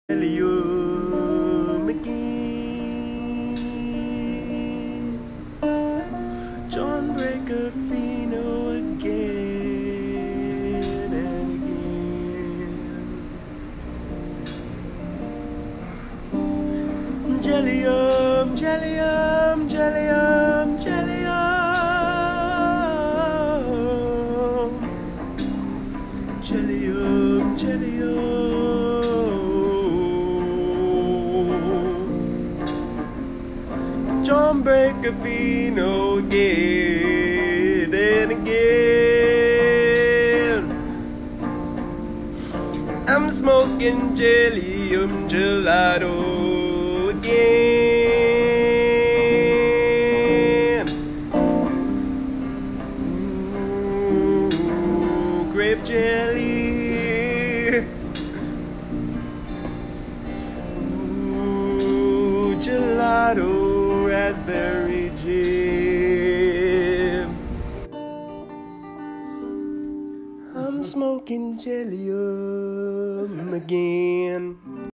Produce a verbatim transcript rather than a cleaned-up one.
Helium again. John Breaker Fino again and again. Jellium, Jellium, Jellium, Jellium. Jellium, Jellium. John Breaker Fino again and again. I'm smoking Jellium gelato again. Ooh, grape jelly. Ooh, gelato. Raspberry jam. I'm smoking Jellium again.